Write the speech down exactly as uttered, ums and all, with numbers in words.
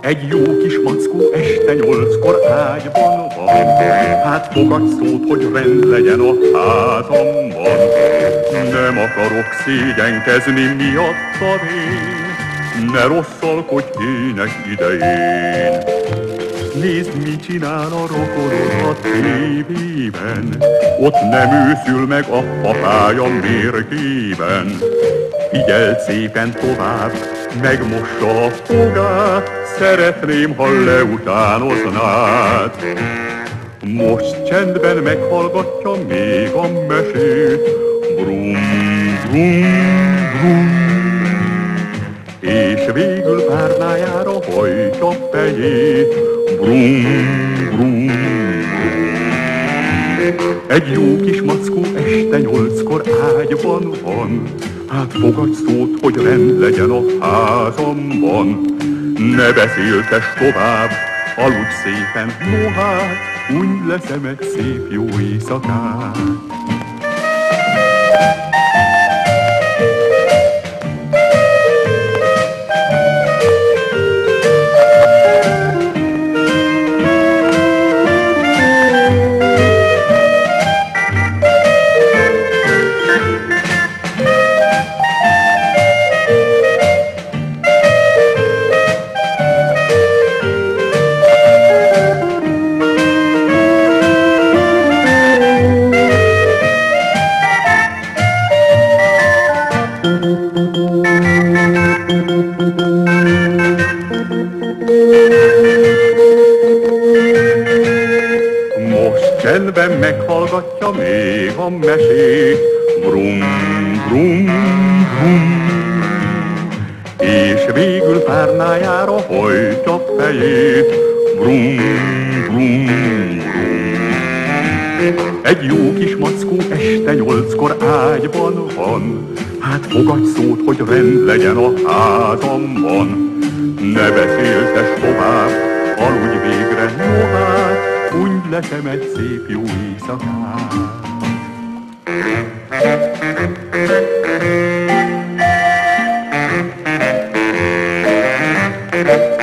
Egy jó kis mackó este nyolckor ágyban van. Hát fogadj szót, hogy rend legyen a házamban. Nem akarok szégyenkezni miattad én, ne rosszalkodj ének idején. Nézd, mit csinál a rokonod a tévében, ott nem őszül meg a papája mérgében. Figyeld szépen tovább, megmossa a fogát, szeretném, ha leutánoznád. Most csendben meghallgatja még a mesét, brum, brum, brum. És végül párnájára hajtja fejét, brum, brum, brum. Egy jó kis mackó este nyolckor ágyban van, hát fogadj szót, hogy rend legyen a házamban. Ne beszéltes tovább, aludj szépen, no hát, hunyd le szemed szép jó éjszakát. Most csendben meghallgatja még a mesét, brum, brum, brum. És végül párnájára hajtja fejét, brum, brum, brum. Egy jó kis mackó este nyolckor ágyban van, hát fogadj szót, hogy rend legyen a házamban. Ne beszéltes tovább, aludj végre, no hát, hunyd le szemed szép jó éjszakát.